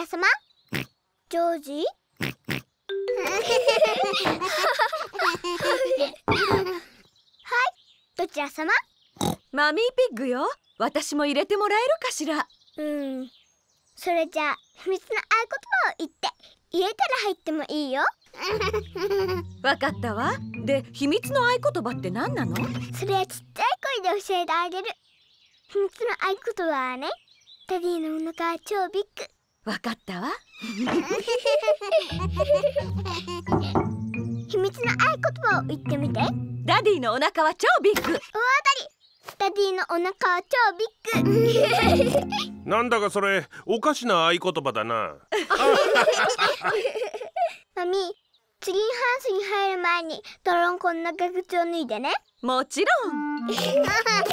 ア様、ジョージはい、どちら様？ マミーピッグよ。私も入れてもらえるかしら。 それじゃあ秘密の合言葉を言って入れたら入ってもいいよ。 わかったわ。で、秘密の合言葉って何なの？ それはちっちゃい声で教えてあげる。秘密の合言葉はね、ダディのお腹は超ビッグ。 わかったわ。 秘密の合言葉を言ってみて。 ダディのお腹は超ビッグ。 大当たり。ダディのお腹は超ビッグ。 なんだかそれおかしな合言葉だな。 マミー、ツリーハウスに入る前にドロンコの長靴を脱いでね。 もちろん。 ダディ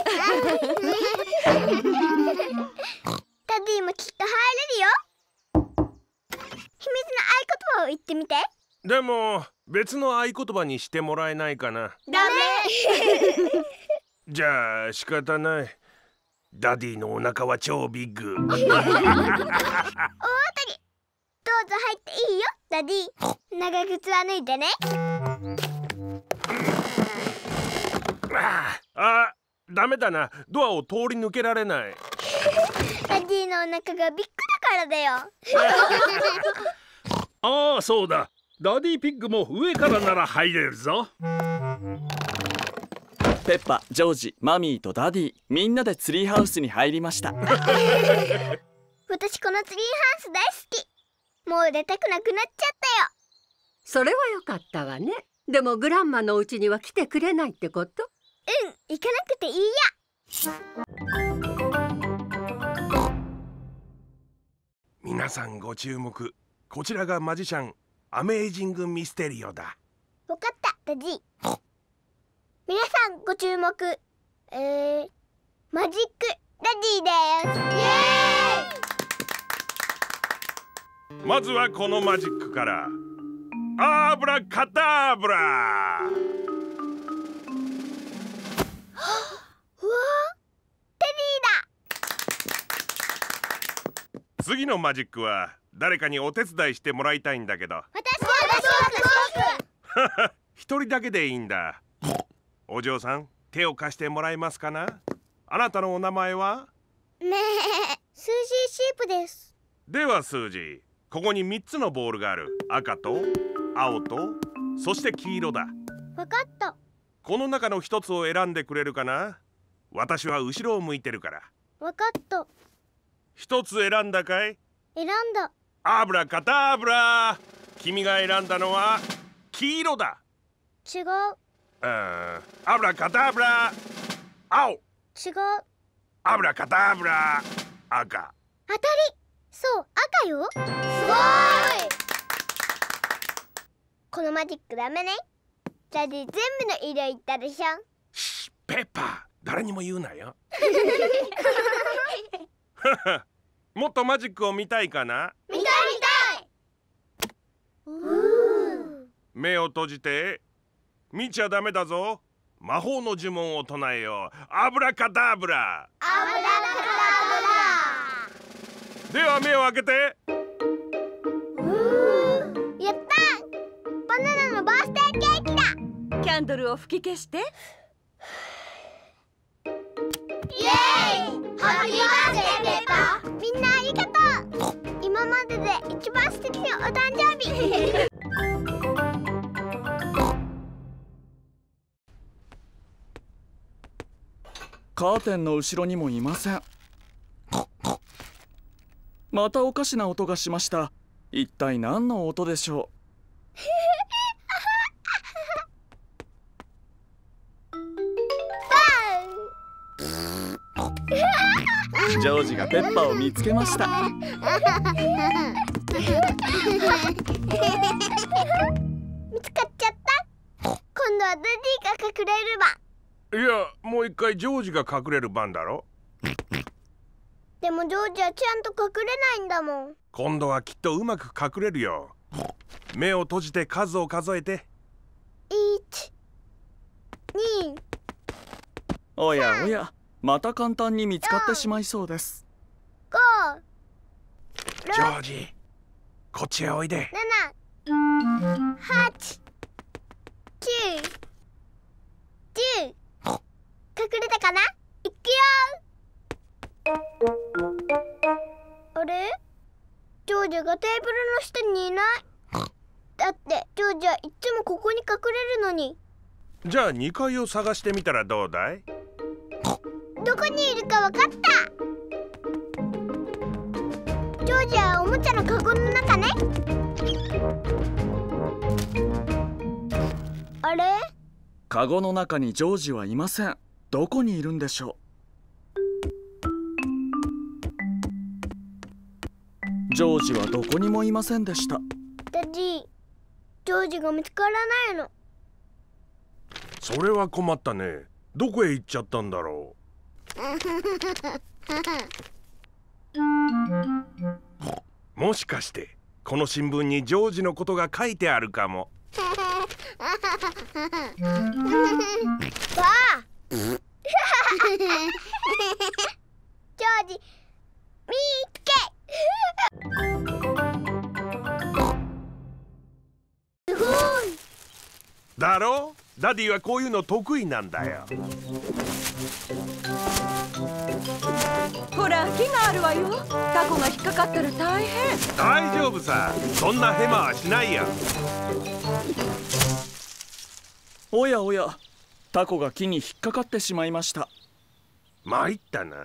もきっと入れるよ。秘密の合言葉を言ってみて。 でも別の合言葉にしてもらえないかな。 ダメ。 じゃあ仕方ない。ダディのお腹は超ビッグ。 大当たり。どうぞ入っていいよ、ダディ。長靴は脱いでね。 あ、ダメだな。ドアを通り抜けられない。 ダディのお腹がビッグだからだよ。 ああ、そうだ。ダディピッグも上からなら入れるぞ。 ペッパ、ジョージ、マミーとダディ、みんなでツリーハウスに入りました。 私このツリーハウス大好き。もう出たくなくなっちゃったよ。 それはよかったわね。でもグランマのお家には来てくれないってこと？ 行かなくていいや。 皆さんご注目。こちらがマジシャンアメージングミステリオだ。 わかった、ダディ。皆さんご注目。マジックダディです。イエーイ。 まずはこのマジックから。アーブラカターブラ。 うわー、テディだ。 次のマジックは誰かにお手伝いしてもらいたいんだけど。 私。 一人だけでいいんだ。お嬢さん、手を貸してもらえますかな。あなたのお名前は？ スージーシープです。 ではスージー、ここに3つのボールがある。赤と青とそして黄色だ。 わかった。 この中の1つを選んでくれるかな。私は後ろを向いてるから。 わかった。 1つ選んだかい？ 選んだ。 アブラカタブラ。君が選んだのは黄色だ。 違う。 アブラカタブラ。青。 違う。 アブラカタブラ。赤。 当たり。そう、赤よ。すごーい。このマジックダメね。ダディ全部の色言ったでしょ。 シッ、ペッパー、誰にも言うなよ。もっとマジックを見たいかな。 見たい。 目を閉じて。見ちゃダメだぞ。魔法の呪文を唱えよう。アブラカダブラ。 アブラカダブラ。 では目を開けて。 やった。バナナのバースデーケーキだ。 キャンドルを吹き消して。 イエーイ。ハッピーバースデーペーパー。みんなありがとう。今までで一番素敵なお誕生日。 カーテンの後ろにもいません。またおかしな音がしました。一体何の音でしょう。ジョージがペッパーを見つけました。 見つかっちゃった。今度はダディが隠れる番。 いや、もう一回ジョージが隠れる番だろ。 でもジョージはちゃんと隠れないんだもん。 今度はきっとうまく隠れるよ。目を閉じて数を数えて。 1、2。 おやおや、また簡単に見つかってしまいそうです。 5、 ジョージ、 こっちへおいで。 7、8、9、10。隠れたかな？いくよ。あれ？ジョージがテーブルの下にいない。だってジョージはいつもここに隠れるのに。 じゃあ2階を探してみたらどうだい？ どこにいるかわかった。ジョージはおもちゃのカゴの中ね。あれ？ カゴの中にジョージはいません。どこにいるんでしょう。ジョージはどこにもいませんでした。 ダディ、ジョージが見つからないの。 それは困ったね。どこへ行っちゃったんだろう。もしかしてこの新聞にジョージのことが書いてあるかも。 わあジョージ、見つけ。すごいだろう？ダディはこういうの得意なんだよ。 ほら木があるわよ。タコが引っかかったら大変。 大丈夫さ。そんなヘマはしないよ。 おやおや、タコが木に引っかかってしまいました。 参ったな。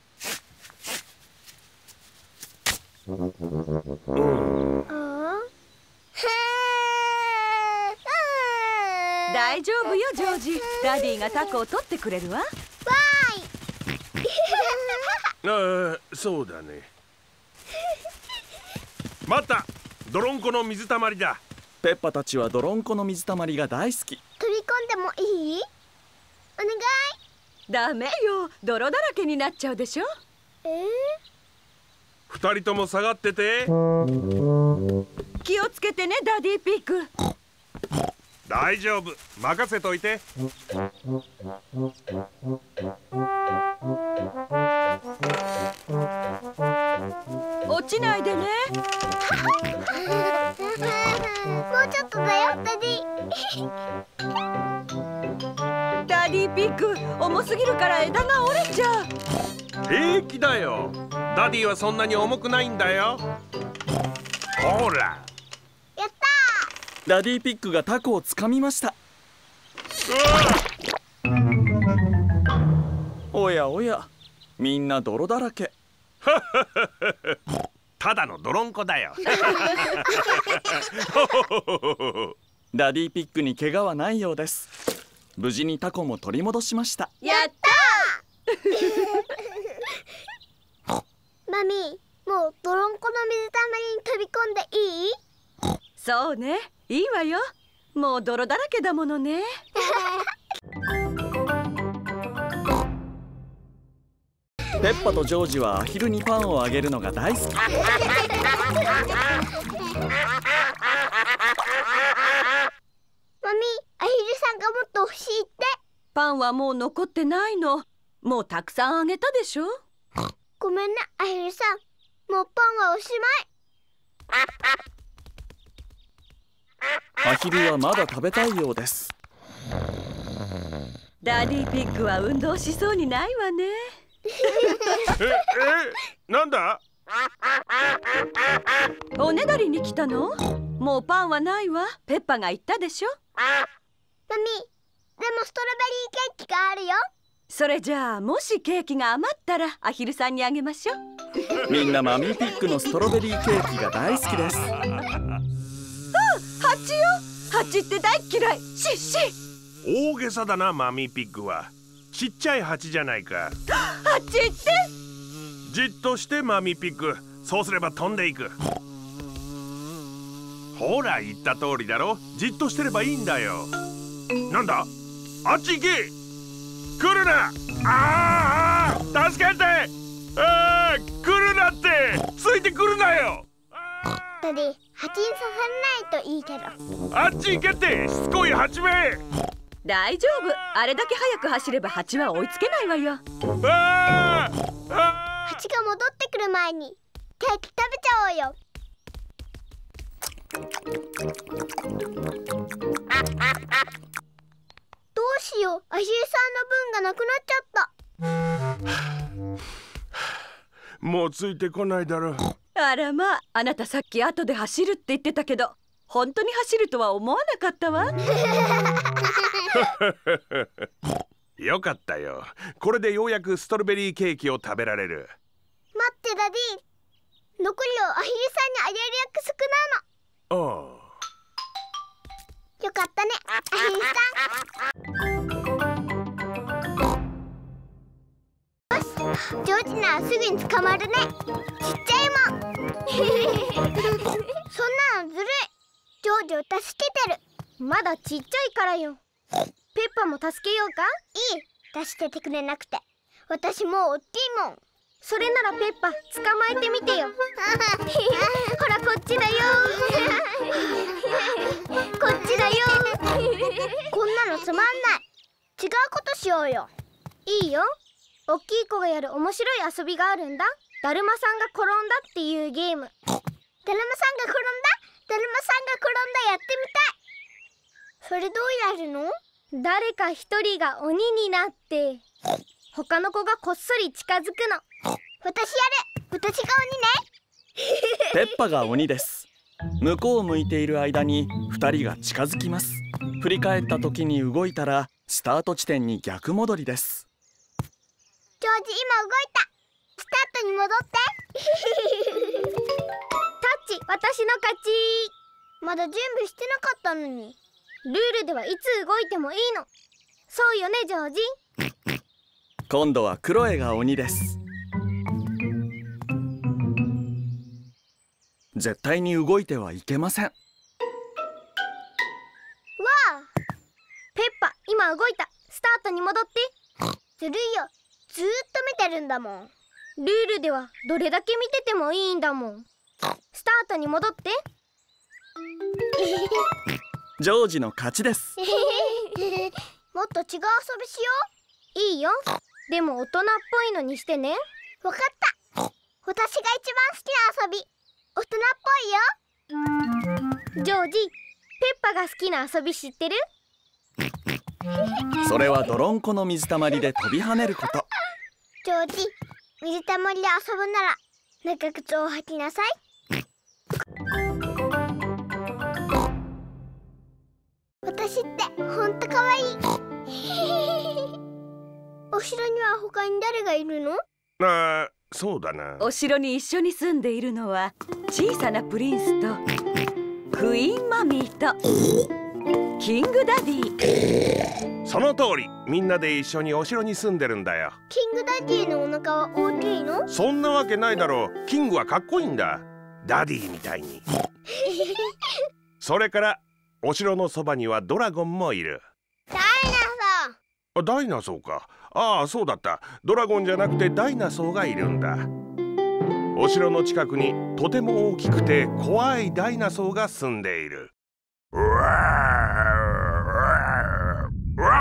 大丈夫よジョージ。ダディがタコを取ってくれるわ。 そうだね。また泥んこの水たまりだ。 ペッパたちは泥んこの水たまりが大好き。 飛び込んでもいい？お願い。 ダメよ、泥だらけになっちゃうでしょ。 2人とも下がってて。 気をつけてねダディピッグ。 大丈夫、任せといて。 落ちないでね。 もうちょっとだよダディ。 ダディピッグ、重すぎるから枝が折れちゃう。 平気だよ。ダディはそんなに重くないんだよ。ほら。 やったダディピッグがタコをつかみました。おやおや、みんな泥だらけ。 ただの泥んこだよ。 ダディピッグに怪我はないようです。無事にタコも取り戻しました。 やったマミー、もう泥んこの水たまりに飛び込んでいい？ そうね、いいわよ。もう泥だらけだものね。 ペッパとジョージはアヒルにパンをあげるのが大好き。 マミー、アヒルさんがもっと欲しいって。 パンはもう残ってないの。もうたくさんあげたでしょ。 ごめんねアヒルさん、もうパンはおしまい。 アヒルはまだ食べたいようです。 ダディピッグは運動しそうにないわね。 なんだ？ おねだりに来たの？もうパンはないわ。ペッパが言ったでしょ。 マミー、でもストロベリーケーキがあるよ。 それじゃあもしケーキが余ったらアヒルさんにあげましょう。 みんなマミーピッグのストロベリーケーキが大好きです。 ハチよ、ハチって大嫌い。シッシッ。 大げさだなマミーピッグは。ちっちゃい蜂じゃないか。 ハチって。 じっとしてマミーピッグ。そうすれば飛んでいく。ほら言った通りだろ。じっとしてればいいんだよ。なんだ？あっち行け。来るな。助けて。来るなって。ついてくるなよ。 ダディ、蜂に刺されないといいけど。 あっち行けってしつこい蜂め。 大丈夫、あれだけ速く走れば蜂は追いつけないわよ。 蜂が戻ってくる前にケーキ食べちゃおうよ。 どうしよう、アヒルさんの分がなくなっちゃった。 もうついてこないだろう。 あらまあ、あなたさっき後で走るって言ってたけど、本当に走るとは思わなかったわ。 よかったよ。これでようやくストロベリーケーキを食べられる。 待ってダディ、残りをアヒルさんにあげる約束なの。 おう。 よかったね、アヒルさん。よし、ジョージならすぐに捕まるね。ちっちゃいもん。そんなのずるい。ジョージを助けてる。まだちっちゃいからよ。ペッパも助けようか。いい、助けてくれなくて。私もう大きいもん。それならペッパ捕まえてみてよ。ほらこっちだよ。こっちだよ。こんなのつまんない。違うことしようよ。いいよ。大きい子がやる面白い遊びがあるんだ。だるまさんが転んだっていうゲーム。だるまさんが転んだ、だるまさんが転んだ、やってみたい。それどうやるの？誰か一人が鬼になって他の子がこっそり近づくの。私やる。私が鬼ね。 ペッパが鬼です。向こうを向いている間に2人が近づきます。振り返った時に動いたらスタート地点に逆戻りです。 ジョージ、今動いた。スタートに戻って。タッチ、私の勝ち。まだ準備してなかったのに。ルールではいつ動いてもいいの。そうよね、ジョージ。 今度はクロエが鬼です。絶対に動いてはいけません。わあ、ペッパ、今動いた。スタートに戻って。ずるいよ。ずーっと見てるんだもん。ルールではどれだけ見ててもいいんだもん。スタートに戻って。 ジョージの勝ちです。 もっと違う遊びしよう。いいよ。でも大人っぽいのにしてね。わかった。私が一番好きな遊び、大人っぽいよ。ジョージ、ペッパが好きな遊び知ってる？ それは泥んこの水たまりで飛び跳ねること。 ジョージ、水たまりで遊ぶなら長靴を履きなさい。私ってほんとかわいい。お城には他に誰がいるの？ ああ、そうだな。 お城に一緒に住んでいるのは小さなプリンスとクイーンマミーとキングダディ。 その通り、みんなで一緒にお城に住んでるんだよ。 キングダディのお腹は大きいの？ そんなわけないだろう。キングはかっこいいんだ。ダディみたいに。それからお城のそばにはドラゴンもいる。 ダイナソー。ダイナソーか。ああ、そうだった。ドラゴンじゃなくてダイナソーがいるんだ。お城の近くにとても大きくて怖いダイナソーが住んでいる。うわーうわー。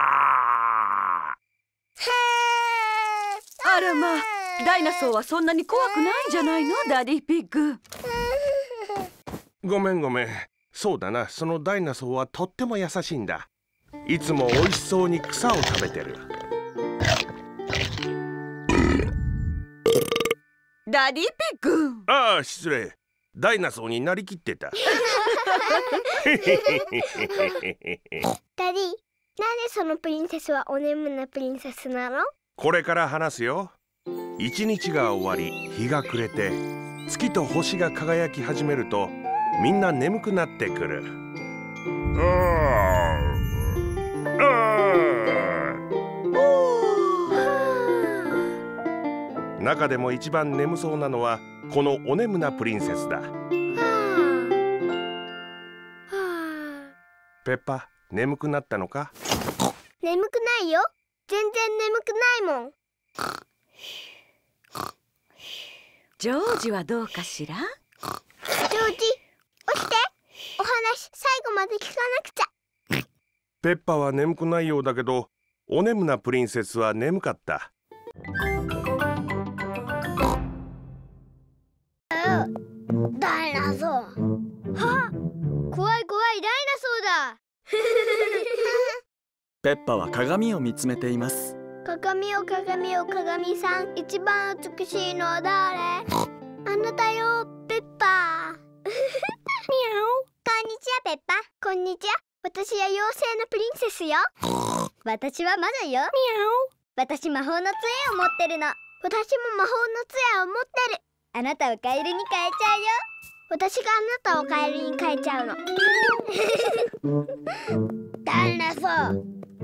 あらまあ、ダイナソーはそんなに怖くないんじゃないの、ダディピッグ。 ごめんごめん。そうだな、そのダイナソーはとっても優しいんだ。いつも美味しそうに草を食べてる。 ダディピッグ。 ああ、失礼。ダイナソーになりきってた。 ダディ、なんでそのプリンセスはお眠なプリンセスなの？ これから話すよ。一日が終わり、日が暮れて月と星が輝き始めるとみんな眠くなってくる。中でも一番眠そうなのはこのお眠なプリンセスだ。ペッパ、眠くなったのか？ 眠くないよ。全然眠くないもん。 ジョージはどうかしら？ ジョージ、起きて。お話最後まで聞かなくちゃ。 ペッパは眠くないようだけど、お眠なプリンセスは眠かった。 ダイナソー。 怖い怖い、ダイナソーだ。 ペッパは鏡を見つめています。 鏡よ鏡よ鏡さん、一番美しいのは誰？あなたよ、ペッパー。こんにちは、ペッパ。こんにちは。私は妖精のプリンセスよ。私は魔女よ。私魔法の杖を持ってるの。私も魔法の杖を持ってる。あなたをカエルに変えちゃうよ。私があなたをカエルに変えちゃうの。ダイナソー。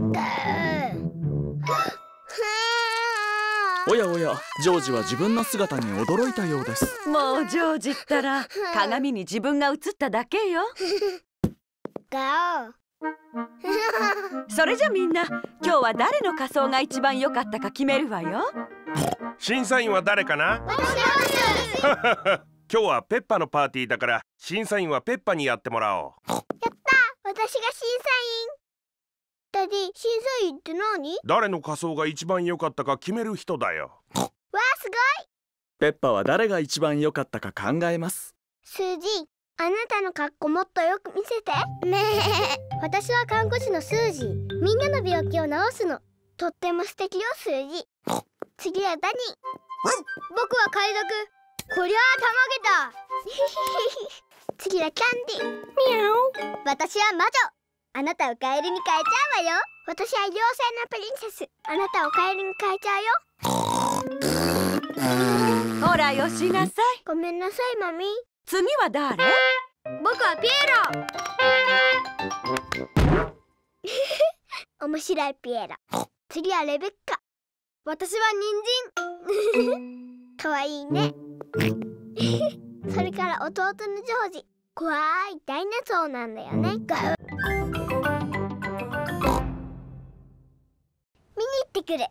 おやおや、ジョージは自分の姿に驚いたようです。 もうジョージったら鏡に自分が映っただけよ。 ガオ。 それじゃみんな、今日は誰の仮装が一番良かったか決めるわよ。 審査員は誰かな？今日はペッパのパーティーだから審査員はペッパにやってもらおう。 やった、私が審査員。ダディ、審査員って何？ 誰の仮装が一番良かったか決める人だよ。 わあ、すごい。 ペッパは誰が一番良かったか考えます。 スージー、あなたの格好もっとよく見せて。ねえ、私は看護師のスージー。みんなの病気を治すの。とっても素敵よ、スージー。次はダニー。僕は海賊。こりゃあたまげた。次はキャンディー。私は魔女。あなたをカエルに変えちゃうわよ。私は妖精のプリンセス。あなたをカエルに変えちゃうよ。 ほらよしなさい。 ごめんなさい、マミー。 次は誰？ 僕はピエロ。面白いピエロ。次はレベッカ。私は人参。かわいいね。それから弟のジョージ。怖いダイナソーなんだよね。見に行ってくる。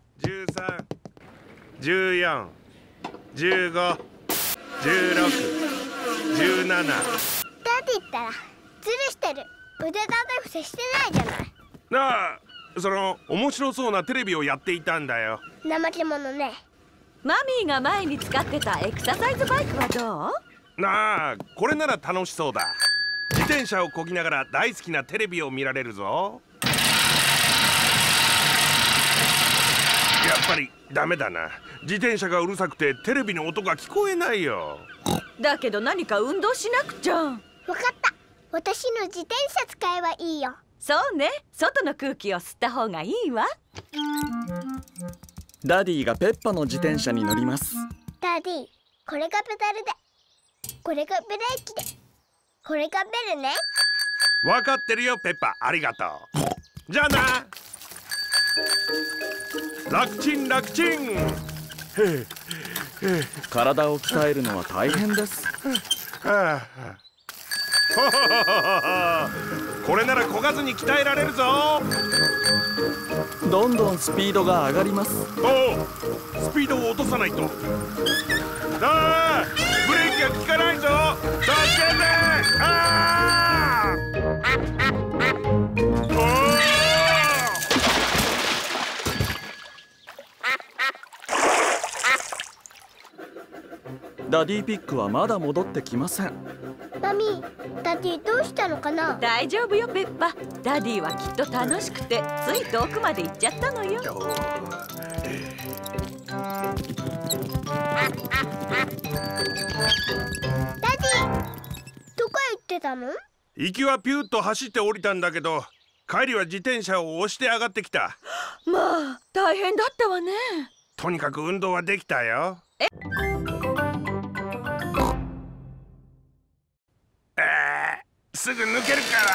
13、14、15、16、17。 だって言ったらズルしてる。腕立て伏せしてないじゃない。 なあ、その面白そうなテレビをやっていたんだよ。 怠け者ね。 マミーが前に使ってたエクササイズバイクはどう？ なあ、これなら楽しそうだ。自転車をこぎながら大好きなテレビを見られるぞ。やっぱりダメだな。自転車がうるさくてテレビの音が聞こえないよ。 だけど何か運動しなくちゃ。 わかった。私の自転車使えばいいよ。 そうね、外の空気を吸った方がいいわ。 ダディがペッパの自転車に乗ります。 ダディ、これがペダルで、これがブレーキで、これがベルね。 わかってるよ、ペッパ。ありがとう。じゃあな。楽ちん楽ちん。 体を鍛えるのは大変です。 これなら漕がずに鍛えられるぞ。 どんどんスピードが上がります。 おう、スピードを落とさないと。ああ、ブレーキが効かないぞ。助けて。あおダディピッグはまだ戻ってきません。 マミー、ダディどうしたのかな。 大丈夫よペッパ。ダディはきっと楽しくてつい遠くまで行っちゃったのよ。 ダディ、どこへ行ってたの？ 行きはピューッと走って降りたんだけど、帰りは自転車を押して上がってきた。 まあ大変だったわね。 とにかく運動はできたよ。すぐ抜けるから。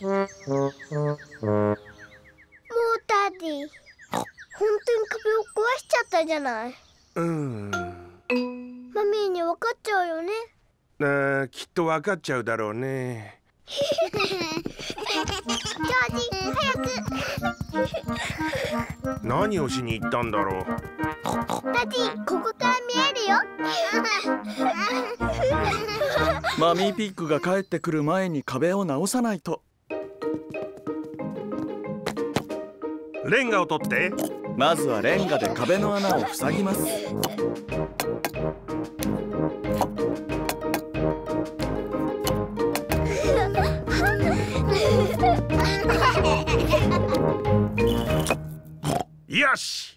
うわ！ もうダディ、本当に壁を壊しちゃったじゃない。マミーに分かっちゃうよね。 きっと分かっちゃうだろうね。 ジョージ、早く。 何をしに行ったんだろう。 ダディ、ここから見えるよ。 マミーピッグが帰ってくる前に壁を直さないと。 レンガを取って。 まずはレンガで壁の穴を塞ぎます。 よし。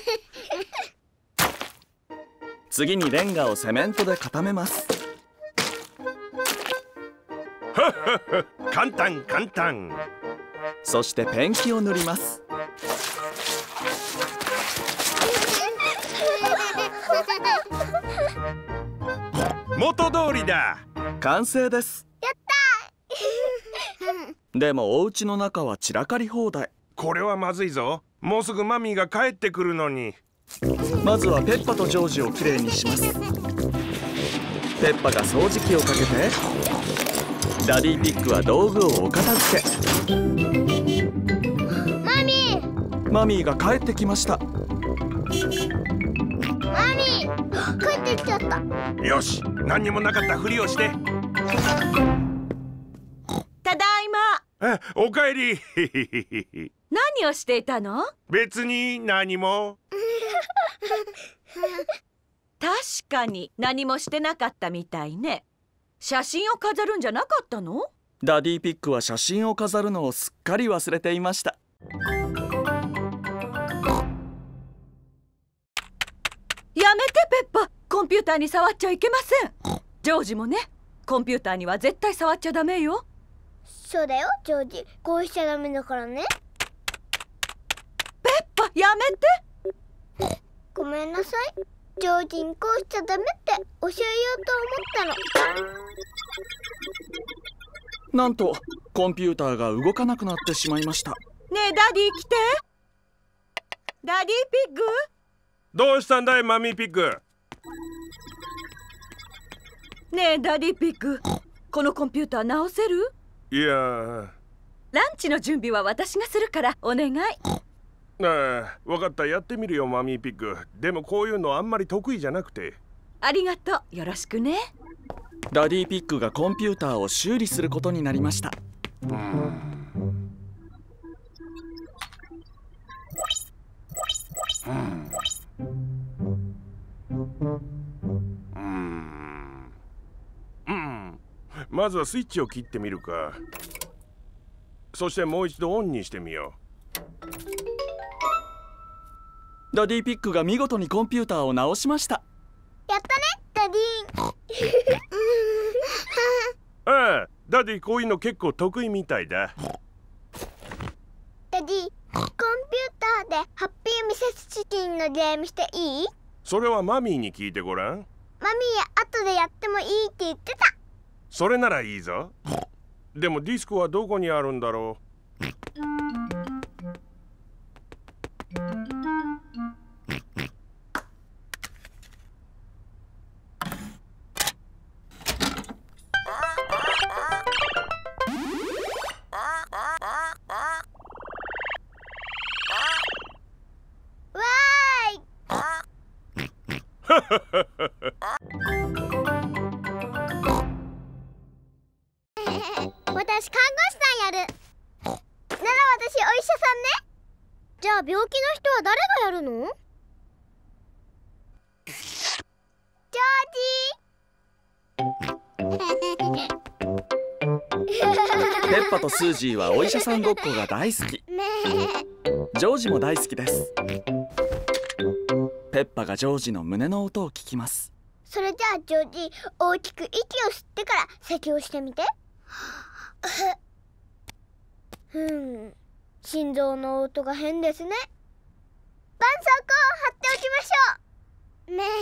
次にレンガをセメントで固めます。 簡単簡単。 そしてペンキを塗ります。 元通りだ。 完成です。 やったでもお家の中は散らかり放題。 これはまずいぞ。もうすぐマミーが帰ってくるのに。 まずはペッパとジョージをきれいにします。ペッパが掃除機をかけて、ダディピッグは道具をお片付け。マミーが帰ってきました。 マミー帰ってきちゃった。 よし、何にもなかったふりをして。 ただいま。 おかえり。 何をしていたの？ 別に何も。 確かに何もしてなかったみたいね。写真を飾るんじゃなかったの？ ダディピッグは写真を飾るのをすっかり忘れていました。 やめてペッパ、コンピューターに触っちゃいけません。ジョージもね、コンピューターには絶対触っちゃダメよ。 そうだよジョージ、こうしちゃダメだからね。 ペッパ、やめて。 ごめんなさい、ジョージにこうしちゃダメって教えようと思ったの。 なんとコンピューターが動かなくなってしまいました。 ねえダディ来て。ダディピッグ。 どうしたんだいマミーピッグ。 ねえダディピッグ、このコンピューター直せる？ いや、 ランチの準備は私がするからお願い。 わかった、やってみるよマミーピッグ。でもこういうのあんまり得意じゃなくて。 ありがとう、よろしくね。 ダディピッグがコンピューターを修理することになりました。 まずはスイッチを切ってみるか。そしてもう一度オンにしてみよう。ダディピッグが見事にコンピューターを直しました。 やったねダディ。 ああ、ダディこういうの結構得意みたいだ。 ダディ、コンピューターでハッピーミセスチキンのゲームしていい？ それはマミーに聞いてごらん。 マミー後でやってもいいって言ってた。 それならいいぞ。でもディスクはどこにあるんだろう。 わーい。私看護師さんやる。なら私お医者さんね。じゃあ病気の人は誰がやるの？ジョージ。 ペッパとスージーはお医者さんごっこが大好き。ジョージも大好きです。ペッパがジョージの胸の音を聞きます。 それじゃあジョージ、大きく息を吸ってから咳をしてみて。心臓の音が変ですね。絆創膏を貼っておきましょう。はい、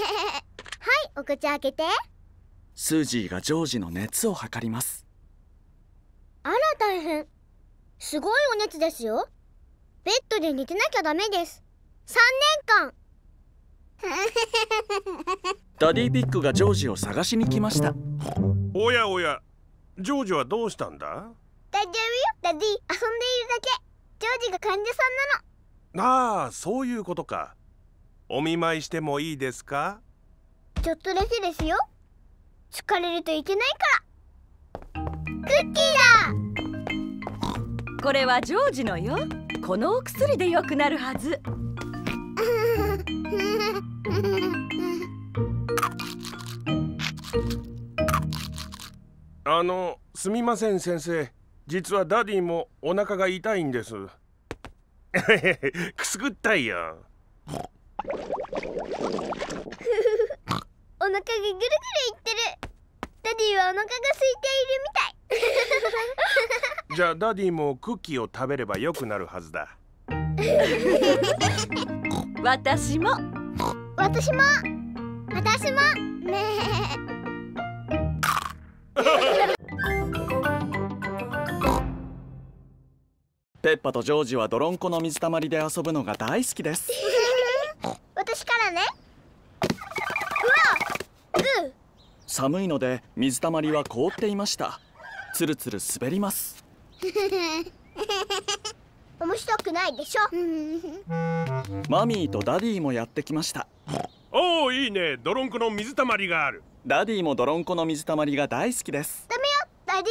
お口開けて。 スージーがジョージの熱を測ります。 あら大変、すごいお熱ですよ。ベッドで寝てなきゃダメです。3年間。 ダディピッグがジョージを探しに来ました。 おやおや、ジョージはどうしたんだ？ 大丈夫よダディ、遊んでいるだけ。ジョージが患者さんなの。 ああ、そういうことか。お見舞いしてもいいですか？ ちょっとだけですよ。疲れるといけないから。クッキーだ。 これはジョージのよ。このお薬で良くなるはず。 すみません先生。実はダディもお腹が痛いんです。 くすぐったいよ。 お腹がぐるぐるいってる。ダディはお腹が空いているみたい。 じゃあダディもクッキーを食べれば良くなるはずだ。 私も。 私もねペッパとジョージは泥んこの水たまりで遊ぶのが大好きです。 私からね。うわ、 寒いので水たまりは凍っていました。つるつる滑ります。 面白くないでしょ。 マミーとダディもやってきました。 おお、いいね。泥んこの水たまりがある。 ダディも泥んこの水たまりが大好きです。 ダメよダデ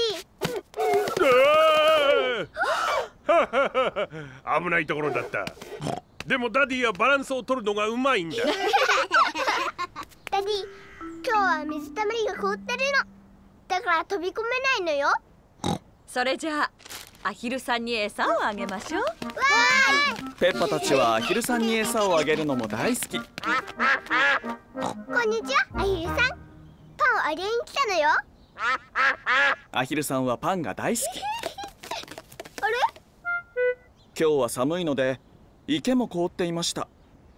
ィ。 危ないところだった。でもダディはバランスを取るのがうまいんだ。 ダディ、今日は水たまりが凍ってるの。だから飛び込めないのよ。 それじゃあアヒルさんに餌をあげましょう。 わペッパたちはアヒルさんに餌をあげるのも大好き。 ーい。こんにちは、アヒルさん。パンをあげに来たのよ。 アヒルさんはパンが大好き。 あれ？ 今日は寒いので池も凍っていました。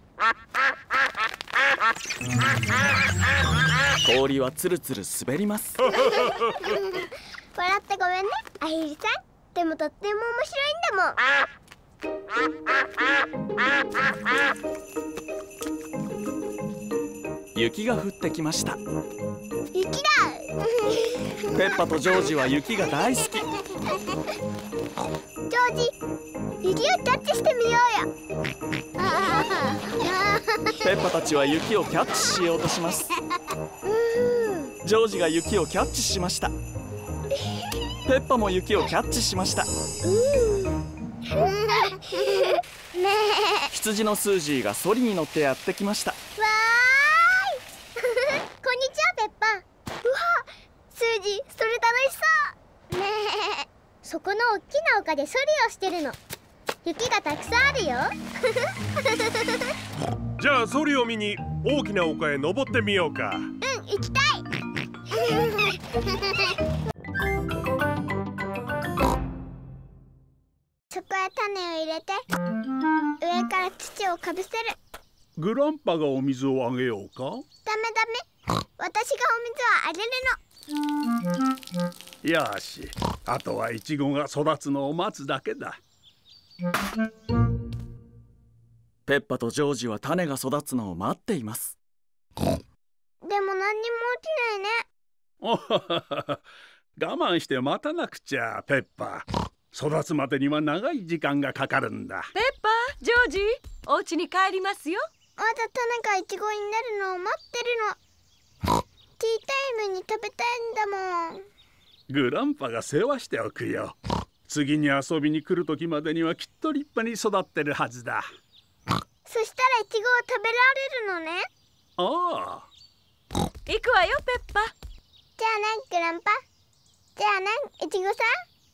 氷はつるつる滑ります。 笑ってごめんね、アヒルさん。でもとっても面白いんだもん。 雪が降ってきました。 雪だ。 ペッパとジョージは雪が大好き。 ジョージ、雪をキャッチしてみようよ。 ペッパたちは雪をキャッチしようとします。ジョージが雪をキャッチしました。ペッパも雪をキャッチしました。羊のスージーがソリに乗ってやってきました。 わーい。こんにちは、ペッパ。うわ、スージー、それ楽しそう。ねえ、そこの大きな丘でソリをしてるの。雪がたくさんあるよ。 じゃあソリを見に大きな丘へ登ってみようか。 うん、行きたい。そこへ種を入れて、上から土をかぶせる。 グランパがお水をあげようか。 ダメダメ、私がお水をあげるの。 よし、あとはイチゴが育つのを待つだけだ。 ペッパとジョージは種が育つのを待っています。 でも何にも起きないね。 おははは、我慢して待たなくちゃ、ペッパ。育つまでには長い時間がかかるんだ。 ペッパー、ジョージ、お家に帰りますよ。 まだ種がイチゴになるのを待ってるの。ティータイムに食べたいんだもん。 グランパが世話しておくよ。次に遊びに来る時までにはきっと立派に育ってるはずだ。 そしたらイチゴを食べられるのね。 ああ。 行くわよ、ペッパ。 じゃあね、グランパ。じゃあね、イチゴさん。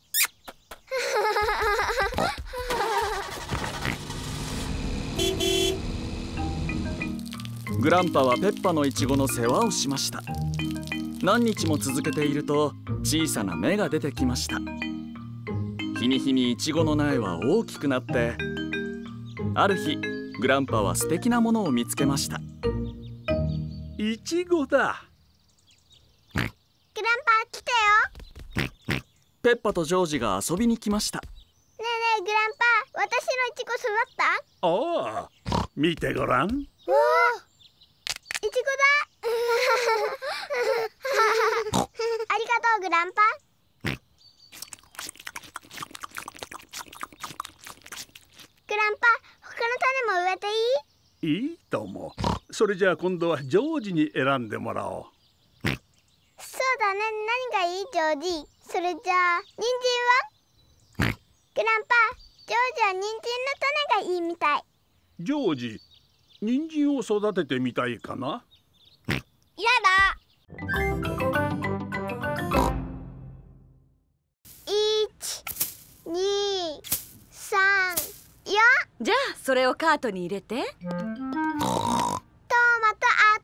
グランパはペッパのイチゴの世話をしました。何日も続けていると小さな芽が出てきました。日に日にイチゴの苗は大きくなって、ある日グランパは素敵なものを見つけました。 イチゴだ。 グランパ来てよ。 ペッパとジョージが遊びに来ました。 ねえねえ、グランパ、私のイチゴ育った？ ああ、見てごらん。 わあ、イチゴだ。ありがとう、グランパ。グランパ、他の種も植えていい？ いいとも。それじゃあ今度はジョージに選んでもらおう。 そうだね、何がいい、ジョージ？それじゃあ、人参は？グランパ、ジョージは人参の種がいいみたい。 ジョージ、人参を育ててみたいかな？ やだ。1、2、3、4。 じゃあそれをカートに入れて。 トマトあった。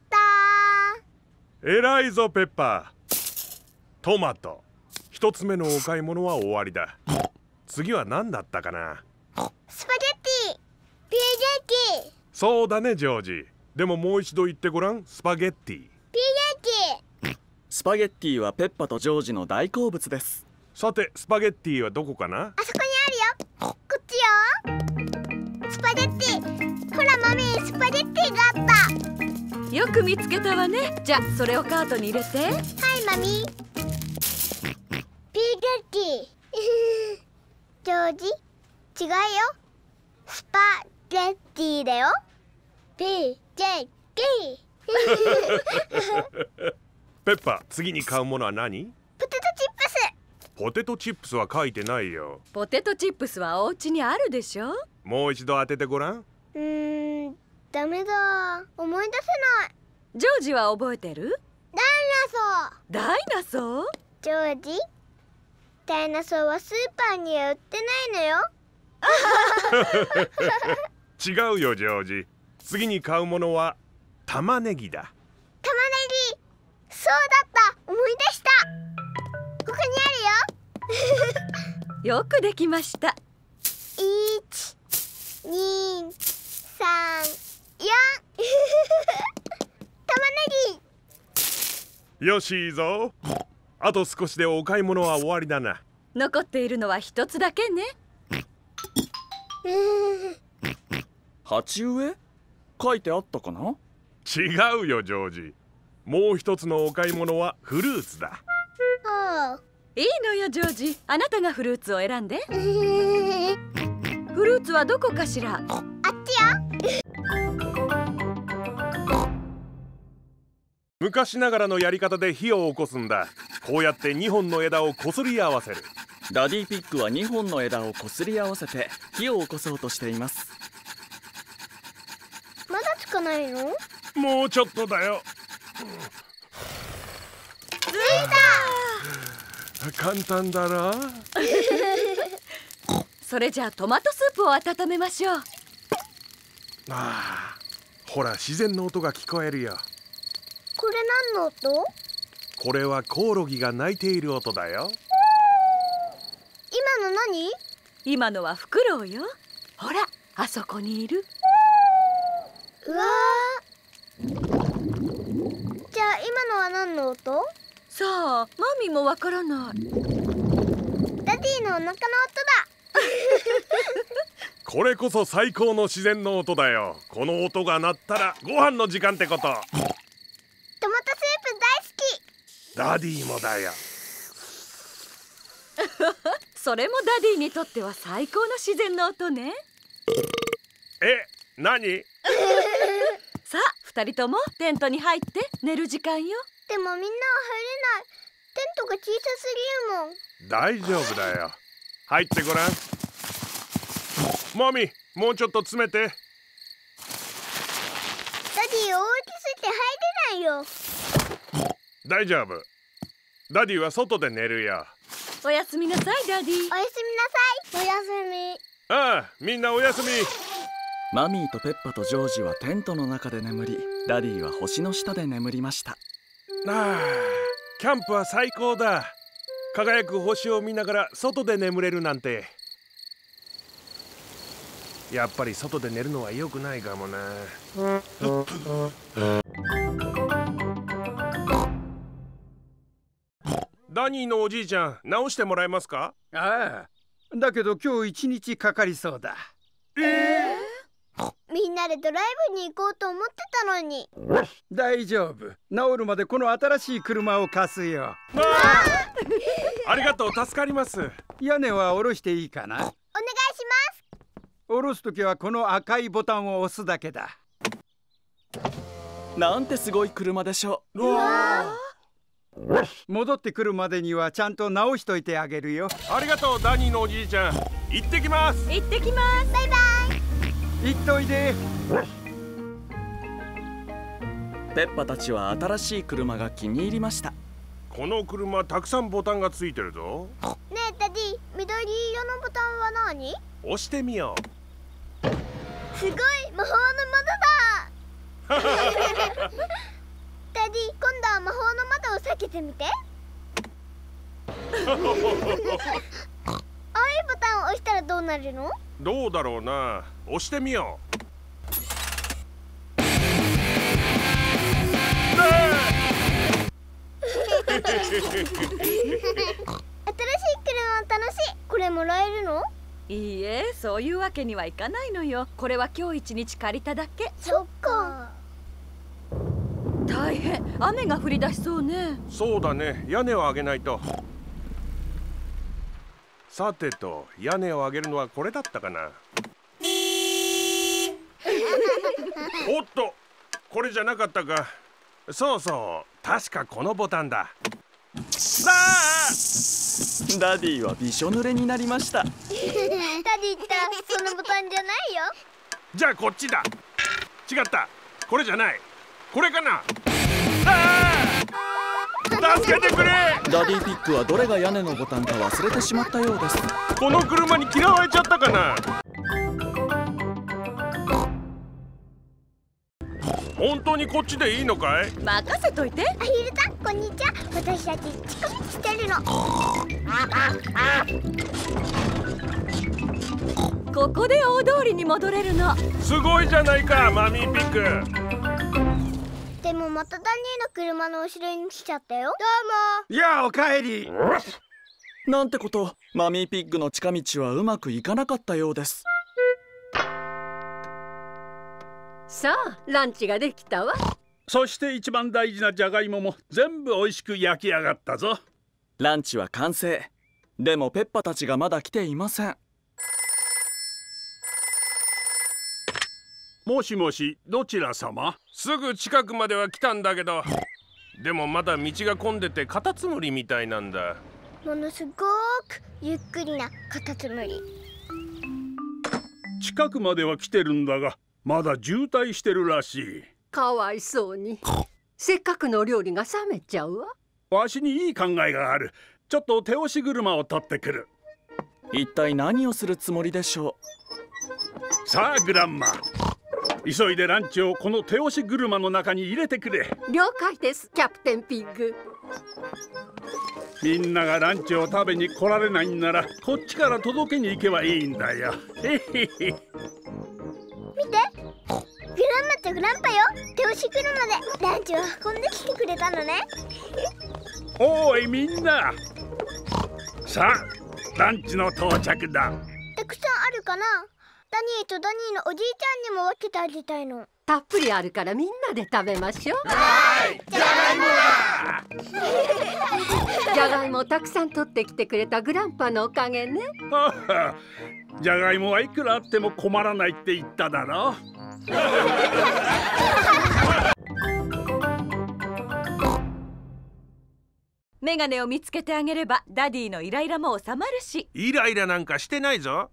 えらいぞペッパー。トマト。一つ目のお買い物は終わりだ。次は何だったかな。 スパゲッティ、ピーゲッティ。 そうだねジョージ。でももう一度言ってごらん。スパゲッティ。 ピーゲッティ。 スパゲッティはペッパとジョージの大好物です。 さてスパゲッティはどこかな。 あそこにあるよ。こっちよ。スパゲッティ。ほらマミー、スパゲッティがあった。 よく見つけたわね。じゃあそれをカートに入れて。 はいマミー。ピーゲッティ。ジョージ、違うよ。スパゲッティだよ。ピーゲッティ。 ペッパー、次に買うものは何？ ポテトチップス。 ポテトチップスは書いてないよ。 ポテトチップスはお家にあるでしょ。 もう一度当ててごらん。 ダメだ。思い出せない。 ジョージは覚えてる？ ダイナソー。 ダイナソー？ ジョージ、ダイナソーはスーパーには売ってないのよ。 違うよジョージ。次に買うものは玉ねぎだ。 玉ねぎ。そうだった。思い出した。ここにあるよ。 よくできました。 1、2、3、4。玉ねぎ。 よしいいぞ。あと少しでお買い物は終わりだな。 残っているのは一つだけね。 鉢植え？書いてあったかな？ 違うよジョージ。もう一つのお買い物はフルーツだ。 あいいのよジョージ。あなたがフルーツを選んで。 あ。 フルーツはどこかしら？ あっちよ。 昔ながらのやり方で火を起こすんだ。こうやって2本の枝をこすり合わせる。 ダディピッグは2本の枝をこすり合わせて火を起こそうとしています。 まだつかないの？ もうちょっとだよ。 ついた。 簡単だな。 それじゃあトマトスープを温めましょう。 ああ、ほら自然の音が聞こえるよ。 これ何の音？ これはコオロギが鳴いている音だよ。 今の何？ 今のはフクロウよ。ほら、あそこにいる。 うわー。じゃあ今のは何の音？ さあ、マミもわからない。 ダディのお腹の音だ。 これこそ最高の自然の音だよ。この音が鳴ったらご飯の時間ってこと。 トマトスープ大好き。 ダディもだよ。 それもダディにとっては最高の自然の音ね。 え、何？ さあ、二人ともテントに入って寝る時間よ。 でもみんなは入れない。テントが小さすぎるもん。 大丈夫だよ。入ってごらん。マミ、もうちょっと詰めて。 ダディ大きすぎて入れないよ。 大丈夫。ダディは外で寝るよ。 おやすみなさいダディ。 おやすみなさい。おやすみ。 ああ、みんなおやすみ。 マミーとペッパとジョージはテントの中で眠り、ダディは星の下で眠りました。 ああ、キャンプは最高だ。輝く星を見ながら外で眠れるなんて。やっぱり外で寝るのは良くないかもな。ダニーのおじいちゃん、直してもらえますか？ ああ、だけど今日一日かかりそうだ。 みんなでドライブに行こうと思ってたのに。 大丈夫、治るまでこの新しい車を貸すよ。 ありがとう、助かります。 屋根は下ろしていいかな？ お願いします。 下ろすときはこの赤いボタンを押すだけだ。 なんてすごい車でしょう。 戻ってくるまでにはちゃんと直しといてあげるよ。 ありがとう、ダニーのおじいちゃん。行ってきます。 行ってきます。バイバイ。 行っといで。 ペッパたちは新しい車が気に入りました。 この車たくさんボタンがついてるぞ。 ねえダディ、緑色のボタンは何？ 押してみよう。 すごい魔法の窓だ。ダディ、今度は魔法の窓を避けてみて。青いボタンを押したらどうなるの？ どうだろうな。押してみよう。 新しい車は楽しい。これもらえるの？ いいえ、そういうわけにはいかないのよ。これは今日一日借りただけ。 そっか。 大変、雨が降り出しそうね。 そうだね、屋根を上げないと。さてと、屋根を上げるのはこれだったかな。おっと、これじゃなかったか。そうそう、確かこのボタンだ。 ダディはびしょ濡れになりました。 ダディったらそのボタンじゃないよ。 じゃあこっちだ。違った、これじゃない。これかな。助けてくれ。 ダディピックはどれが屋根のボタンか忘れてしまったようです。 この車に嫌われちゃったかな。本当にこっちでいいのかい？ 任せといて。 アヒルさん、こんにちは。私たち近道してるの。 ここで大通りに戻れるの。 すごいじゃないか、マミーピック。 でもまたダニーの車の後ろに来ちゃったよ。どうも。 やあ、おかえり。 なんてこと、マミーピッグの近道はうまくいかなかったようです。 さあ、ランチができたわ。 そして一番大事なじゃがいもも全部おいしく焼き上がったぞ。 ランチは完成。でもペッパたちがまだ来ていません。 もしもし、どちら様？ すぐ近くまでは来たんだけど、でもまだ道が混んでてカタツムリみたいなんだ。 ものすごくゆっくりなカタツムリ。 近くまでは来てるんだが、まだ渋滞してるらしい。 かわいそうに。せっかくの料理が冷めちゃうわ。 わしにいい考えがある。ちょっと手押し車を取ってくる。 一体何をするつもりでしょう。さあグランマ、急いでランチをこの手押し車の中に入れてくれ。 了解です、キャプテンピッグ。 みんながランチを食べに来られないんなら、こっちから届けに行けばいいんだよ。へへへ。 見て、グランマとグランパよ。手押し車でランチを運んできてくれたのね。 おいみんな、さあランチの到着だ。 たくさんあるかな。ダニーとダニーのおじいちゃんにも分けてあげたいの。 たっぷりあるからみんなで食べましょう。 はい、じゃがいもだ。じゃがいもをたくさん取ってきてくれたグランパのおかげね。 はは、じゃがいもはいくらあっても困らないって言っただろ。 メガネを見つけてあげればダディのイライラも収まるし。 イライラなんかしてないぞ。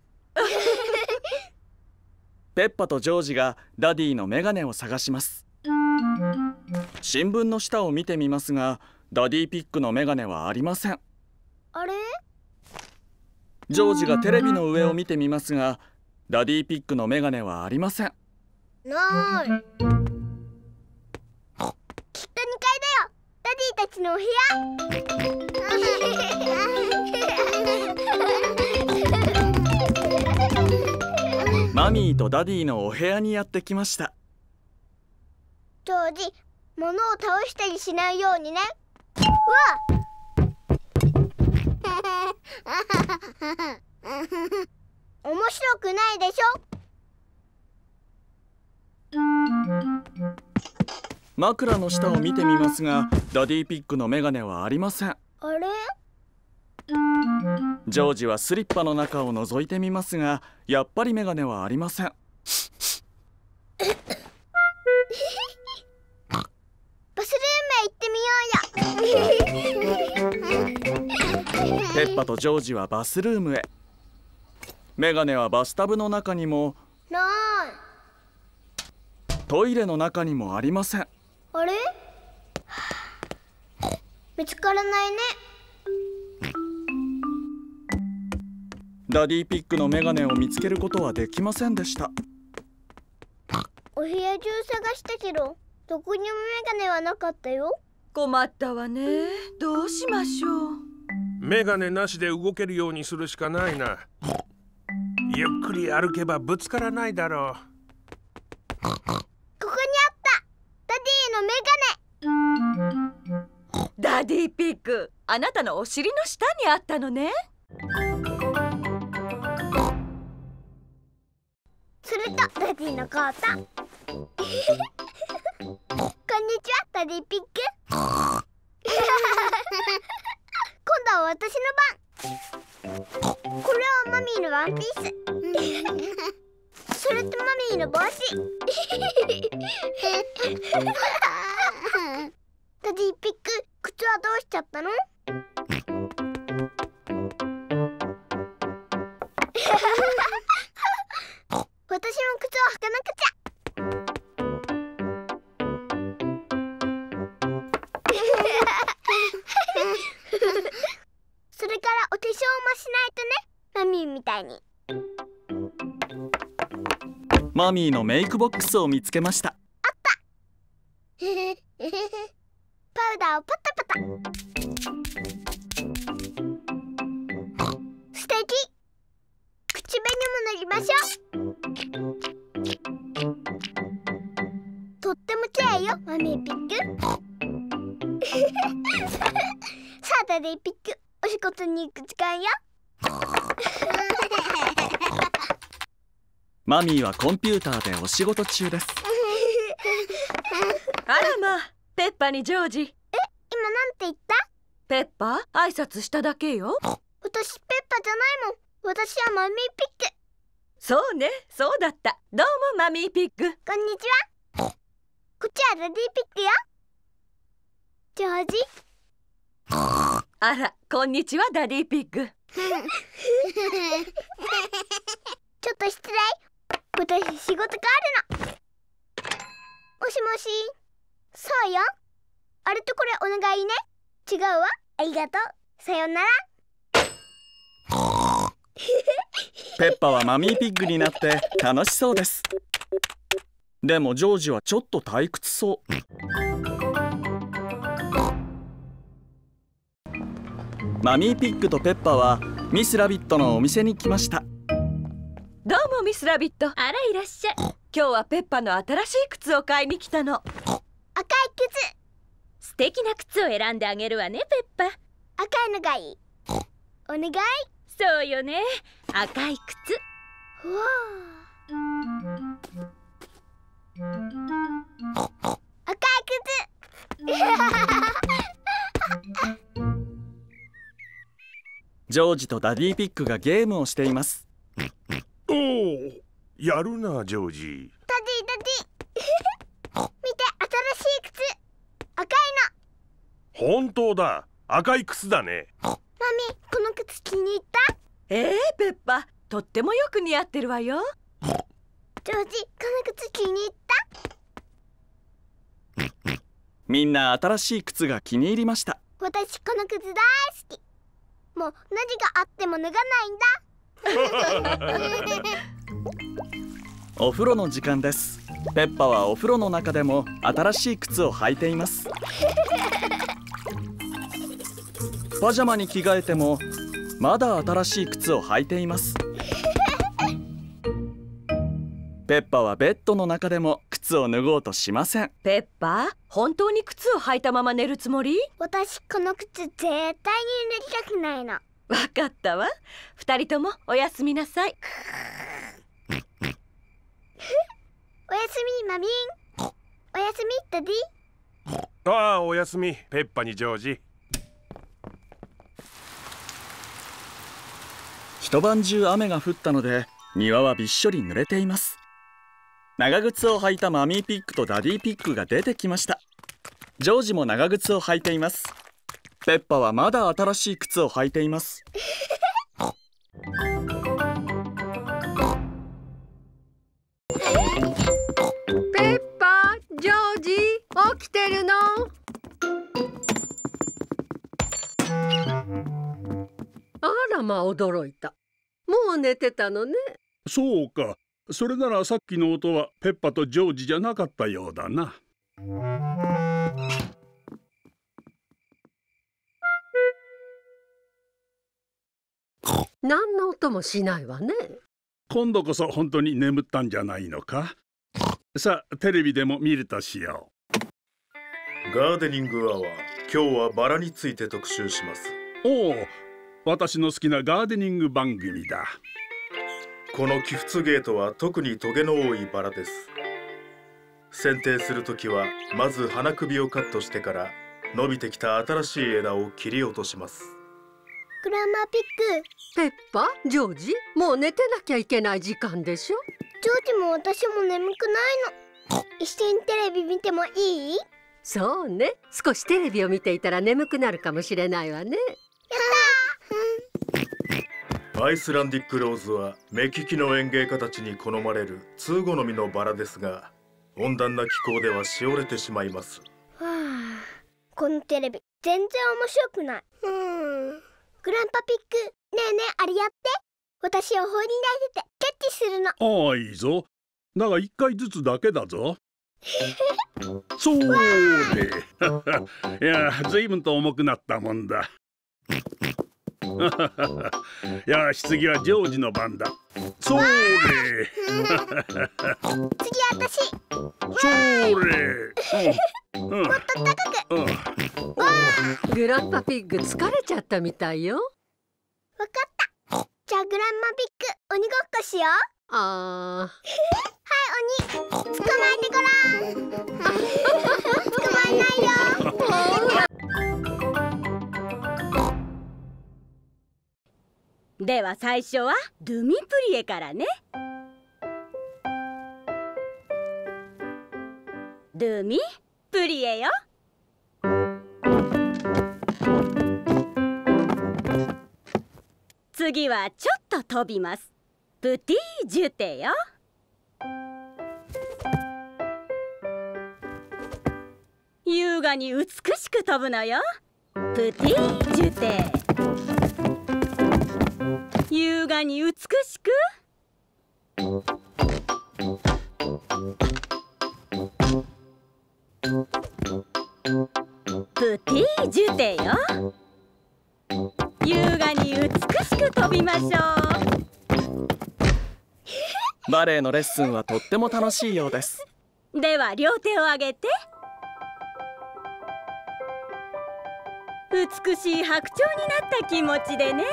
ペッパとジョージがダディのメガネを探します。新聞の下を見てみますが、ダディピックのメガネはありません。 あれ？ ジョージがテレビの上を見てみますが、ダディピックのメガネはありません。 ない。きっと2階だよ。ダディたちのお部屋。 マミーとダディのお部屋にやってきました。 ジョージ、物を倒したりしないようにね。うわ面白くないでしょ。 枕の下を見てみますが、ダディピックのメガネはありません。 あれ？ ジョージはスリッパの中を覗いてみますが、やっぱりメガネはありません。 バスルームへ行ってみようよ。 ペッパとジョージはバスルームへ。メガネはバスタブの中にもない。 トイレの中にもありません。 あれ？見つからないね。 ダディピックのメガネを見つけることはできませんでした。 お部屋中探したけど、どこにもメガネはなかったよ。 困ったわね。どうしましょう。 メガネなしで動けるようにするしかないな。ゆっくり歩けばぶつからないだろう。 ここにあった。ダディのメガネ。 ダディピッグ、あなたのお尻の下にあったのね。 それとダディのコート。こんにちは、ダディピッグ。今度は私の番。これはマミーのワンピース。それとマミーの帽子。ダディピッグ、靴はどうしちゃったの？私も靴を履かなくちゃ。それからお化粧もしないとね、マミーみたいに。 マミーのメイクボックスを見つけました。 パウダーをパタパタ。素敵。口紅も塗りましょう。とっても綺麗よ、マミーピッグ。さあ、ダディピッグ、お仕事に行く時間よ。 マミーはコンピューターでお仕事中です。 あらまあ、ペッパにジョージ。 今なんて言った？ ペッパ、挨拶しただけよ。 私ペッパじゃないもん。私はマミーピッグ。 そうね、そうだった。どうもマミーピッグ。 こんにちは。こっちはダディピッグよ。ジョージ。 あら、こんにちはダディピッグ。 ちょっと失礼。私仕事があるの。もしもし。そうよ。あれとこれお願いね。違うわ。ありがとう。さよなら。 ペッパはマミーピッグになって楽しそうです。でもジョージはちょっと退屈そう。マミーピッグとペッパはミスラビットのお店に来ました。 どうもミスラビット。 あら、いらっしゃい。 今日はペッパの新しい靴を買いに来たの。 赤い靴。 素敵な靴を選んであげるわね、ペッパ。 赤いのがいい。お願い。 そうよね、赤い靴。 うわあ。赤い靴。 ジョージとダディピッグがゲームをしています。 おお、やるなジョージ。 ダディ見て、新しい靴。赤い本当だ、赤い靴だね。 の。マミ、この靴気に入った？ ペッパ、とってもよく似合ってるわよ。 ジョージ、この靴気に入った？ みんな新しい靴が気に入りました。 私この靴大好き。もう何があっても脱がないんだ。 お風呂の時間です。ペッパはお風呂の中でも新しい靴を履いています。パジャマに着替えてもまだ新しい靴を履いています。ペッパはベッドの中でも靴を脱ごうとしません。 ペッパ、本当に靴を履いたまま寝るつもり？ 私この靴絶対に脱ぎたくないの。 わかったわ。二人ともおやすみなさい。 おやすみマミン。おやすみダディ。 ああ、おやすみペッパにジョージ。 一晩中雨が降ったので庭はびっしょり濡れています。長靴を履いたマミーピッグとダディピッグが出てきました。ジョージも長靴を履いています。ペッパはまだ新しい靴を履いています。 ペッパ、ジョージ、起きてるの？あらまあ、驚いた。もう寝てたのね。 そうか、 それならさっきの音はペッパとジョージじゃなかったようだな。 何の音もしないわね。 今度こそ本当に眠ったんじゃないのか。さあテレビでも見るとしよう。ガーデニングアワー、今日はバラについて特集します。 おお、私の好きなガーデニング番組だ。 このキフツゲートは特にトゲの多いバラです。剪定するときはまず花首をカットしてから伸びてきた新しい枝を切り落とします。 グランマピック。 ペッパ、ジョージ、もう寝てなきゃいけない時間でしょ。 ジョージも私も眠くないの。一緒にテレビ見てもいい？ そうね、少しテレビを見ていたら眠くなるかもしれないわね。 やった。 アイスランディックローズは目利きの園芸家たちに好まれる通好みのバラですが、温暖な気候ではしおれてしまいます。 はあ、このテレビ全然面白くない。グランパピック、ねえねえ、あれやって。私を放り投げてキャッチするの。 ああ、いいぞ。だが1回ずつだけだぞ。そうでいや、ずいぶんと重くなったもんだ。よし、次はジョージの番だ。そうで次私。 そうでもっと高く。 グランパピッグ疲れちゃったみたいよ。 わかった。じゃあグランマピック、鬼ごっこしよう。はい、鬼、捕まえてごらん。捕まえないよ。 では最初はドゥミプリエからね。ドゥミプリエよ。次はちょっと飛びます。プティジュテよ。優雅に美しく飛ぶのよ。プティジュテ。優雅に美しく。プティジュテよ。優雅に美しく飛びましょう。バレエのレッスンはとっても楽しいようです。 では両手を上げて。美しい白鳥になった気持ちでね。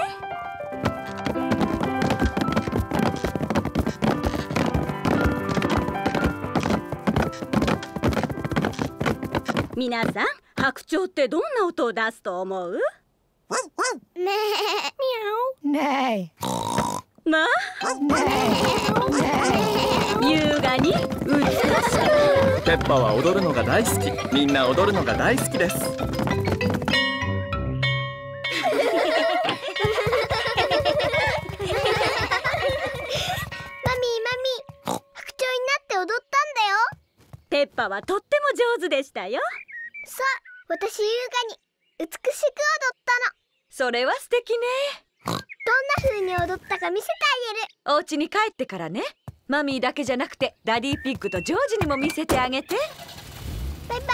皆さん、白鳥ってどんな音を出すと思う？ ねえ、ミャオ。 ねえ。 まあ、優雅に美しく。 ペッパは踊るのが大好き。みんな踊るのが大好きです。 マミー、白鳥になって踊ったんだよ。 ペッパはとっても上手でしたよ。 そう、私優雅に美しく踊ったの。 それは素敵ね。 どんな風に踊ったか見せてあげる。 お家に帰ってからね。マミーだけじゃなくてダディピッグとジョージにも見せてあげて。 バイバ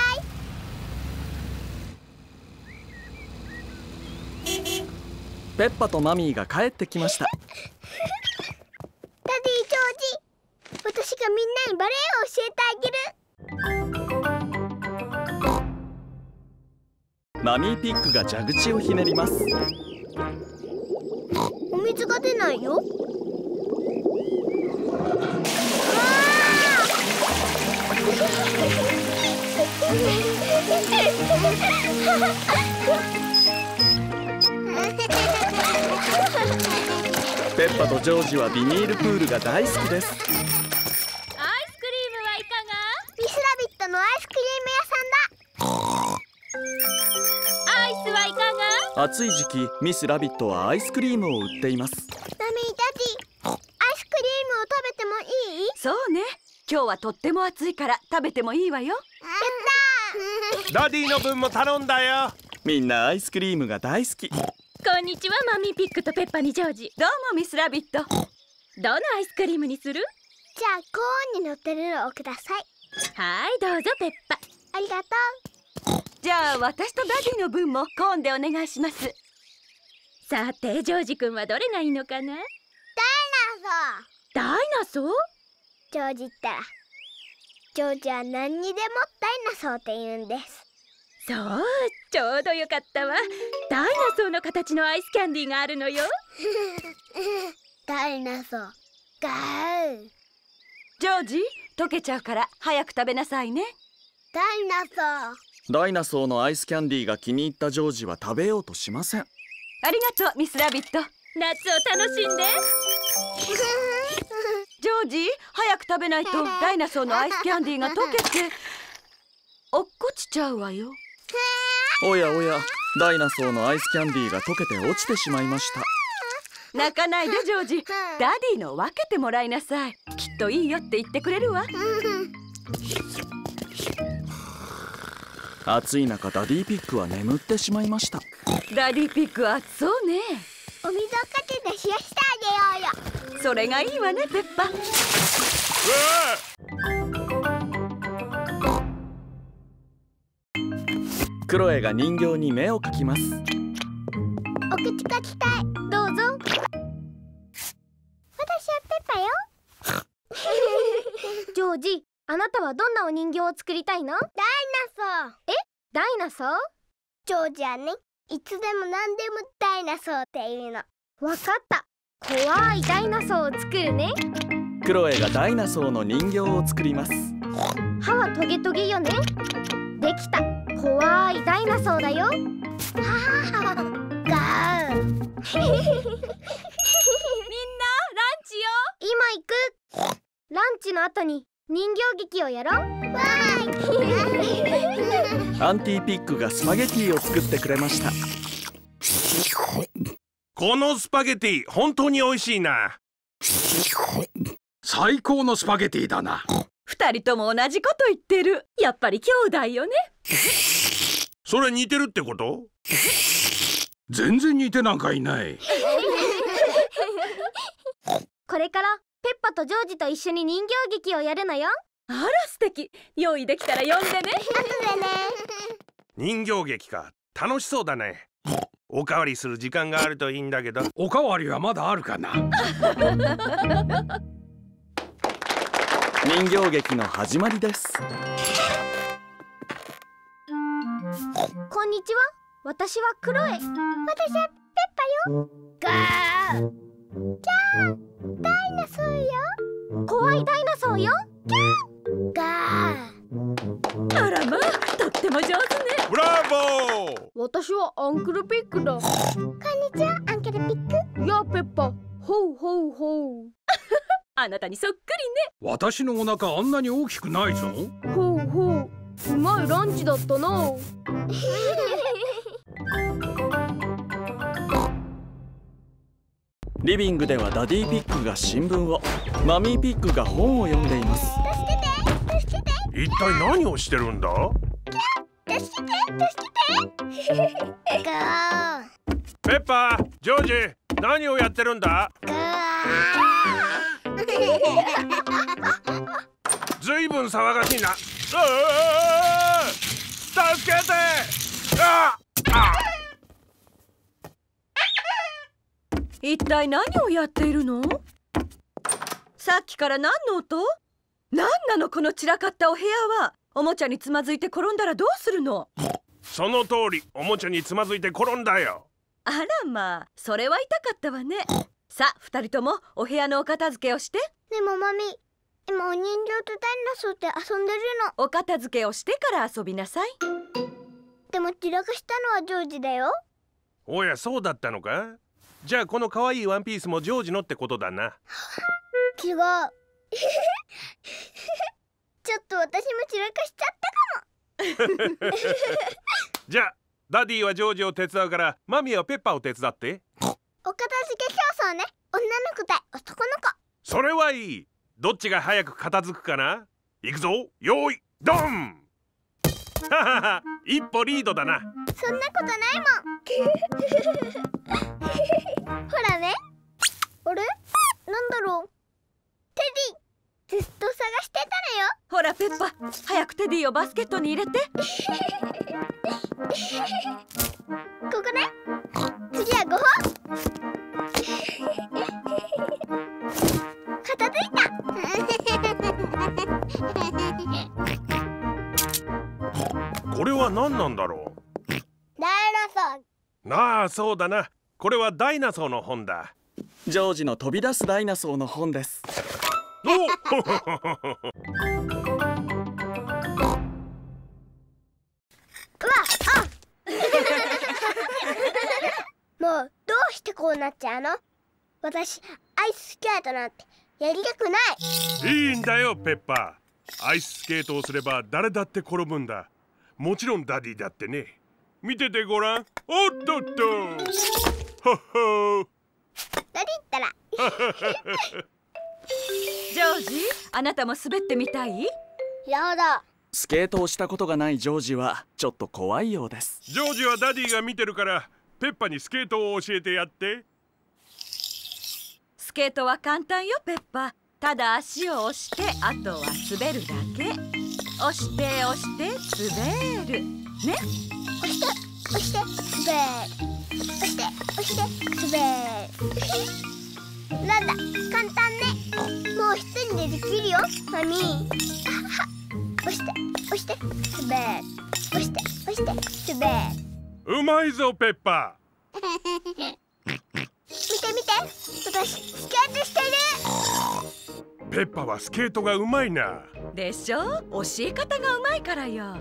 イ。 ペッパとマミーが帰ってきました。 ダディ、ジョージ、私がみんなにバレエを教えてあげる。 マミーピッグが蛇口をひねります。 お水が出ないよ。 ペッパとジョージはビニールプールが大好きです。 アイスクリームはいかが？ ミスラビットのアイスクリーム屋さんだ。 アイスはいかが？ 暑い時期、ミスラビットはアイスクリームを売っています。 マミー、ダディ、アイスクリームを食べてもいい？ そうね。今日はとっても暑いから食べてもいいわよ。 やったダディの分も頼んだよ。 みんなアイスクリームが大好き。 こんにちは、マミーピックとペッパにジョージ。 どうもミスラビット。 どのアイスクリームにする？ じゃあコーンに乗ってるのをください。 はいどうぞペッパ。 ありがとじゃあ私とダディの分もコーンでお願いします。 さてジョージ君はどれがいいのかな。ダイナソー。 ジョージったらジョージは何にでもダイナソーって言うんです。 そうちょうどよかったわ。ダイナソーの形のアイスキャンディーがあるのよ。 ダイナソーガー。 ジョージ溶けちゃうから早く食べなさいね。 ダイナソー。 ダイナソーのアイスキャンディーが気に入ったジョージは食べようとしません。 ありがとうミスラビット。 夏を楽しんで。 ジョージ早く食べないとダイナソーのアイスキャンディーが溶けて落っこちちゃうわよ。 おやおや、ダイナソーのアイスキャンディーが溶けて落ちてしまいました。 泣かないでジョージ。ダディの分けてもらいなさい。きっといいよって言ってくれるわ。 暑い中ダディピッグは眠ってしまいました。 ダディピッグは暑そうね。 お水をかけて冷やしてあげようよ。 それがいいわねペッパ。 クロエが人形に目を描きます。 お口描きたい。どうぞ。私はペッパよ。ジョージ、あなたはどんなお人形を作りたいの？ダイナソー。え？ダイナソー？ジョージはね、いつでも何でもダイナソーって言うの。わかった。怖いダイナソーを作るね。 クロエがダイナソーの人形を作ります。 歯はトゲトゲよね。できた。怖いダイナソーだよ。ガー。 みんなランチよ。 今行く。ランチの後に人形劇をやろう。わーい。 アンティピッグがスパゲティを作ってくれました。 このスパゲティ本当に美味しいな。 最高のスパゲティだな。 二人とも同じこと言ってる。 やっぱり兄弟よね。 それ似てるってこと？ 全然似てなんかいない。 これからペッパとジョージと一緒に人形劇をやるのよ。 あら素敵。用意できたら呼んでね。 後でね。 人形劇か、楽しそうだね。おかわりする時間があるといいんだけど。 おかわりはまだあるかな。 人形劇の始まりです。 こんにちは。私はクロエ。私はペッパよ。ガー。じゃあダイナソーよ。怖いダイナソーよ。ガー。 あらまあ、とっても上手ね。 ブラボー。 私はアンクルピックだ。こんにちは、アンクルピック。やあペッパ。ほうほうほう。 あなたにそっく私のお腹あんなに大きくないぞ。 ほうほう。うまいランチだったな。 リビングではダディピッグが新聞を、マミーピッグが本を読んでいます。 一体何をしてるんだ？ペッパー、ジョージ、何をやってるんだ？ずいぶん騒がしいな。助けて！ 一体何をやっているの？さっきから何の音？何なのこの散らかったお部屋は。おもちゃにつまずいて転んだらどうするの？ その通り、おもちゃにつまずいて転んだよ。 あらまあ、それは痛かったわね。さあ、二人ともお部屋のお片付けをして。 でもマミ、今お人形とダイナソーって遊んでるの。 お片付けをしてから遊びなさい。 でも散らかしたのはジョージだよ。 おや、そうだったのか？じゃあこの可愛いワンピースもジョージのってことだな。 違う。ちょっと私も散らかしちゃったかも。 じゃあダディはジョージを手伝うからマミはペッパーを手伝って。 お片付け競争ね。女の子対男の子。 それはいい。どっちが早く片付くかな。行くぞ、よーいドン。一歩リードだな。 そんなことないもん。ほらね。あれ、なんだろう。テディずっと探してたのよ。 ほらペッパ、早くテディをバスケットに入れて。 ここね。次は5本。片付いた。 これは何なんだろダイナソー。 う。ああ、そうだな。これはダイナソーの本だ。 ジョージの飛び出すダイナソーの本です。 おうわあもうどうしてこうなっちゃうの？私アイススケートなんてやりたくない。 いいんだよペッパー。アイススケートをすれば誰だって転ぶんだ。もちろんダディだってね。見ててごらん。おっとっとほっほダディったらジョージ、あなたも滑ってみたい？ やだ。 スケートをしたことがないジョージはちょっと怖いようです。 ジョージはダディが見てるからペッパにスケートを教えてやって。 スケートは簡単よペッパ。ただ足を押してあとは滑るだけ。押して押して滑るね。 押して押して滑る。押して押して滑る。なんだ簡単ね。もう一人でできるよマミー。押して押して滑る。押して押して滑る。 うまいぞペッパ見て見て、私スケートしてる。 ー。ペッパはスケートがうまいな。 でしょ？教え方がうまいからよ。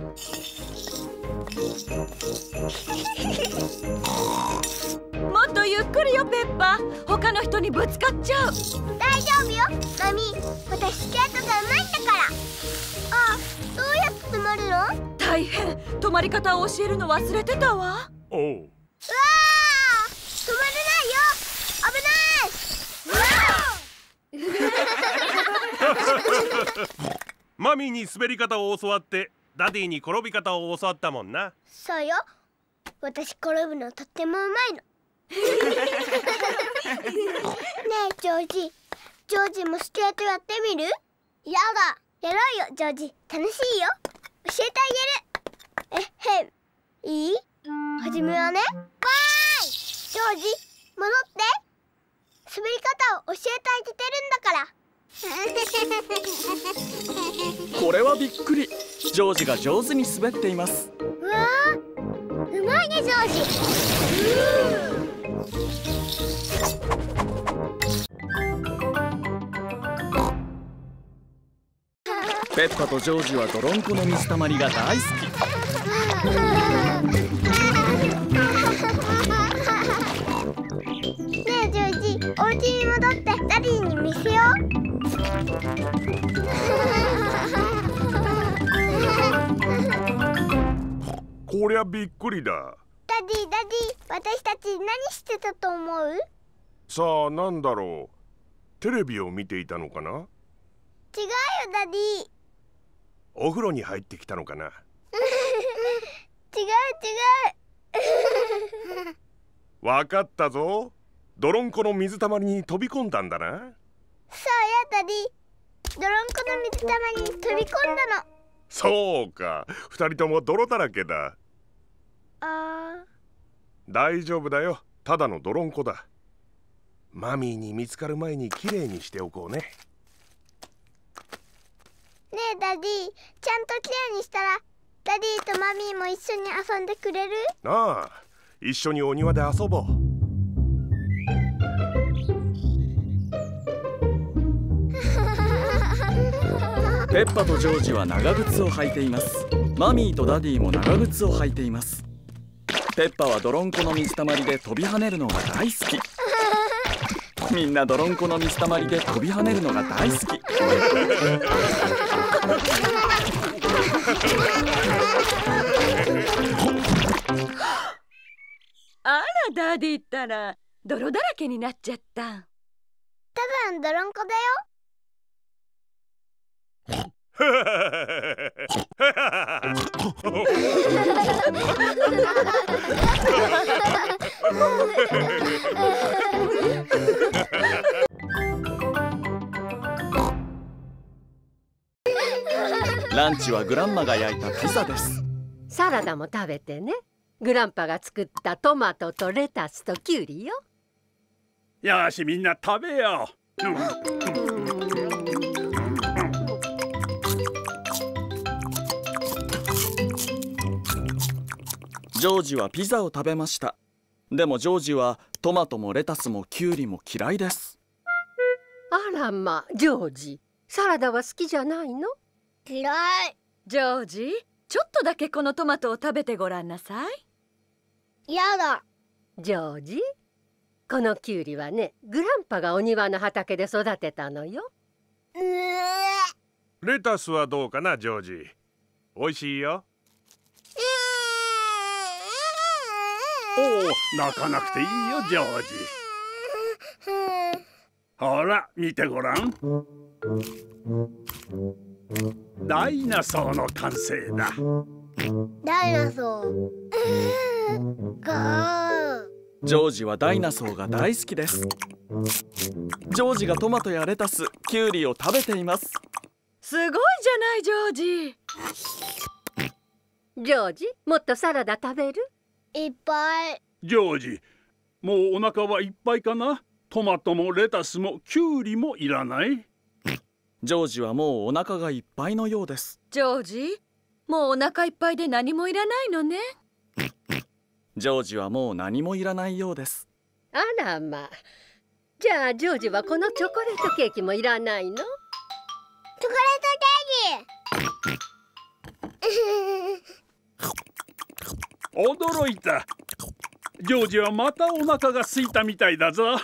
もっとゆっくりよペッパ。他の人にぶつかっちゃう。 大丈夫よマミー、私スケートがうまいんだから。あ、どうやって止まるの？ 大変、止まり方を教えるの忘れてたわ。 おう。 うわー、止まれないよ。危ない。 マミーに滑り方を教わってダディに転び方を教わったもんな。 そうよ、私転ぶのとってもうまいの。ねえジョージ、ジョージもスケートやってみる？やだ。やろうよジョージ、楽しいよ。教えてあげる。えへん、いい？はじめはね、わーい、ジョージ戻って。滑り方を教えてあげてるんだから。 これはびっくり。ジョージが上手に滑っています。 うわー、うまいねジョージ。 ペッパとジョージは泥んこの水たまりが大好き。 ねえジョージ、お家に戻ってダディに見せよう。 こりゃびっくりだ。 ダディ、私たち何してたと思う？ さあなんだろう。テレビを見ていたのかな？ 違うよダディ。 お風呂に入ってきたのかな？ 違う。 わかったぞ。泥んこの水たまりに飛び込んだんだな。 そうよダディ、泥んこの水たまりに飛び込んだの。 そうか、二人とも泥だらけだ。大丈夫だよ、ただの泥んこだ。マミーに見つかる前にきれいにしておこうね。 ねえダディ、ちゃんときれいにしたらダディとマミーも一緒に遊んでくれる？ ああ、一緒にお庭で遊ぼう。 ペッパとジョージは長靴を履いています。マミーとダディも長靴を履いています。ペッパは泥んこの水たまりで飛び跳ねるのが大好き。みんな泥んこの水たまりで飛び跳ねるのが大好き。 あらダディったら泥だらけになっちゃった。 ただの泥んこだよ。 ランチはグランマが焼いたピザです。 サラダも食べてね。グランパが作ったトマトとレタスとキュウリよ。 よし、みんな食べよう。 ジョージはピザを食べました。でもジョージはトマトもレタスもキュウリも嫌いです。 あらま、ジョージ、サラダは好きじゃないの？ 嫌い。 ジョージ、ちょっとだけこのトマトを食べてごらんなさい。 やだ。 ジョージ、このキュウリはね、グランパがお庭の畑で育てたのよ。 レタスはどうかな、ジョージ。おいしいよ。 おお、泣かなくていいよ、ジョージ。ほら、見てごらん。ダイナソーの完成だ。 ダイナソー。 ジョージはダイナソーが大好きです。ジョージがトマトやレタス、キュウリを食べています。 すごいじゃないジョージ。 ジョージ、もっとサラダ食べる？ いっぱい。 ジョージ、もうお腹はいっぱいかな？トマトもレタスもキュウリもいらない？ ジョージはもうお腹がいっぱいのようです。 ジョージ、もうお腹いっぱいで何もいらないのね。 ジョージはもう何もいらないようです。 あらま。じゃあジョージはこのチョコレートケーキもいらないの？ チョコレートケーキ。 驚いた。ジョージはまたお腹が空いたみたいだぞ。